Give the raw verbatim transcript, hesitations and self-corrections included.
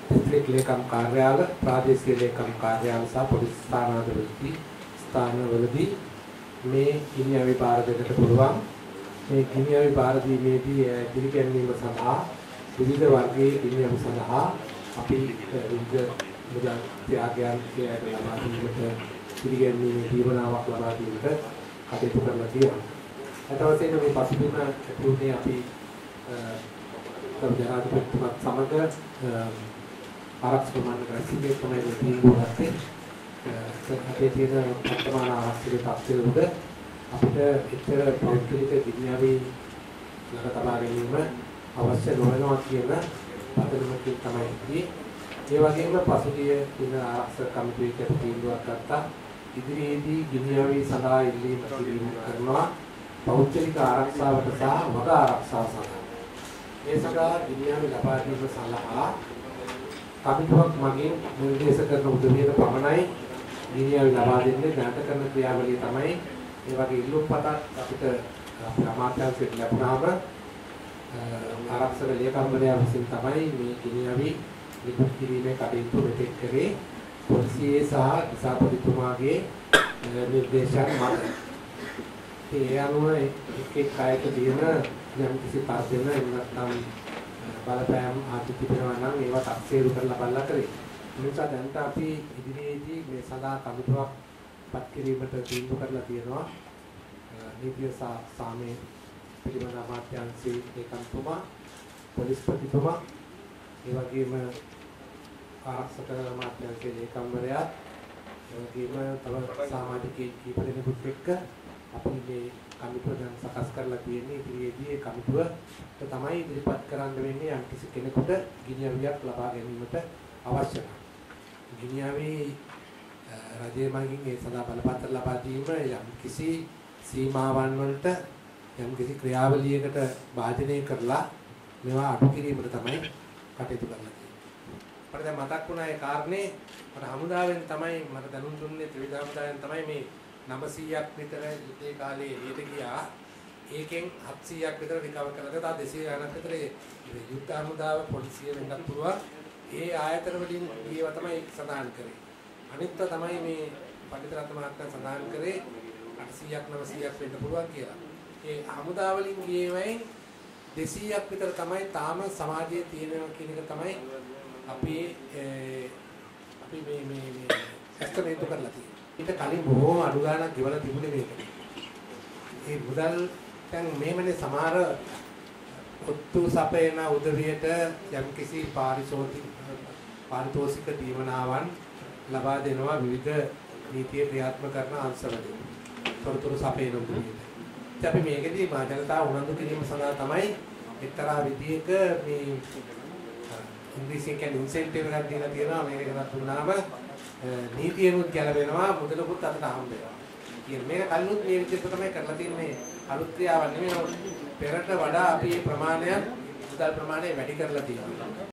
District ලේකම් කාර්යාල, ප්‍රාදේශීය ලේකම් කාර්යාල සහ පොලිස් ස්ථානාධිපති ස්ථානවලදී මේ ගිනි අවි බාර දෙන්නට පුළුවන්. මේ ගිනි අවි බාර දීමේදී දිරිගැන්වීම සඳහා විවිධ වර්ගයේ ගිනි අවි සඳහා අපි විවිධ මුදල් ත්‍යාගයන් කියලා ලබා දීමට දිරිගැන්වීමේ දීවනාවක් ලබා දීමට කටයුතු කරලා තියෙනවා. අද වශයෙන් මේ පසුබිම තුනේ අපි ජනාධිපතිතුමත් සමග ආරක්ෂක මණ්ඩල රැස්වීමේ තමයි තීන්දුව ගත්තේ. අපේ තියෙන වර්තමාන ආර්ථික තත්ත්වය උඩ අපිට ඉතර පෞද්ගලික විද්‍යාවේ ලක තබා ගැනීම අවශ්‍ය නොවනවා කියන පදනමකින් තමයි ඉන්නේ. ඒ වගේම පසුගිය දින ආරක්ෂක කමිටුවේ තීන්දුවක් ගත්තා. ඉදිරියේදී ගිනියාවේ සඳහා ඉල්ලීම කිරීම කරනවා පෞද්ගලික ආරක්ෂාවට සහ වග ආරක්ෂාව සඳහා. ඒ සඳහා ගිනියාවේ ලබා දීම සඳහා කමිටුවක් මගින් නිර්දේශ කරන උදවියට පමණයි ගිනියාවේ ලබා දෙන්නේ. දැනට කරන ක්‍රියාවලිය තමයි ඒ වගේ ඉල්ලුම් පතක් අපිට අපේ අමාත්‍යාංශයෙන් ලැබුණාම ආරක්ෂක ලේකම්වරයා විසින් තමයි මේ ගිනියාවේ නිකුත් කිරීමේ කටයුතු මෙතෙක් කරේ. පොලිසියේ සහ දිසාපතිතුමාගේ නිර්දේශයන් මත ඒ අනුව එක් එක් අයට තියෙන යම් කිසි පාර්ශ්වයක නැත්නම් බලපෑම් ආදී තිබෙනවා නම් ඒවා තක්සේරු කරලා බලලා කරේ. ඒ නිසා දැන් අපි ඉදිරියේදී මේ සඳහා කමිටුවක් පත් කිරීමට තීන්දුව කරලා තියෙනවා. නීතිය සාමයේ පිළිබඳ අමාත්‍යාංශයේ ඒකම්තුමා, පොලිස්පතිතුමා, ඒ වගේම ආරක්ෂක අමාත්‍යාංශයේ ඒකම්වරයා, ඒ වගේම තව සමාජික කීප දෙනෙකුත් එක්ක අපි මේ කමිටුව දැන් සකස් කරලා තියෙන්නේ. ඉදිරියේදී ඒ කමිටුව තමයි ඉදිරිපත් කරන්න වෙන්නේ යම් කිසි කෙනෙකුට ගිනියවියක් ලබා ගැනීමට අවශ්‍ය නම්. ගිනියවි රජයේ මගින් ඒ සඳහා බලපත්‍ර ලබා දීම යම් කිසි සීමාවන් වලට යම් කිසි ක්‍රියාවලියකට භාජනය කරලා මේවා අඩු කිරීමට තමයි කටයුතු කරලා තියෙන්නේ. මට දැන් මතක් වුණා ඒ කාරණේ මට හමුදාවෙන් තමයි මට දැනුම් දුන්නේ ත්‍රිවිධ හමුදාවෙන් තමයි මේ නවසීයක් විතර යුද්ධේ කාලේ එළියට ගියා. ඒකෙන් හත්සීයක් විතර රිකවර් කරලා තව දෙසීය ගණන් විතර යුද්ධ හමුදාව පොලිසිය වෙන්නත් පුළුවන්. ඒ ආයතන වලින් ඒවා තමයි සඳහන් කරේ. අනිත් තමයි මේ පඬිත රත්න මහත්මයා සඳහන් කරේ අටසීයක් නවසීයක් වෙන්න පුළුවන් කියලා. ඒ හමුදා වලින් ගියේවයින් දෙසීයක් විතර තමයි තාම සමාජයේ තියෙනවා කියන එක තමයි අපි අපි මේ මේ මේ ඇස්තමේන්තු කරලා තියෙන්නේ. ඊට කලින් බොහෝම අඩු ගාණක් ගෙවලා තිබුණේ මේක. ඒ මුදල් දැන් මේමනේ සමහර ඔත්තු සපයන උදවියට යම්කිසි පාරිශෝධික පාරිතෝෂික දීවනාවන් ලබා දෙනවා විවිධ නීතිය ක්‍රියාත්මක කරන අංශවලින්. තොරතුරු සපයන උදවියට. ඉතින් අපි මේකදී මා ජනතාව උනන්දු කිරීම සඳහා තමයි එක්තරා විදියක මේ ඉංග්‍රීසියෙන් කියන්නේ ඉන්සෙන්ටිව් එකක් දීලා තියෙනවා. මේක කරත් දුන්නාම නීතියනුත් ගැලවෙනවා මුදලකුත් අතට හම්බ වෙනවා. කියන මේක කලිනුත් මේ විදිහට තමයි කරලා තින්නේ. අලුත් ක්‍රියාවක් නෙමෙයි. පෙරට වඩා අපි ප්‍රමාණය මුදල් ප්‍රමාණය වැඩි කරලා තියෙනවා.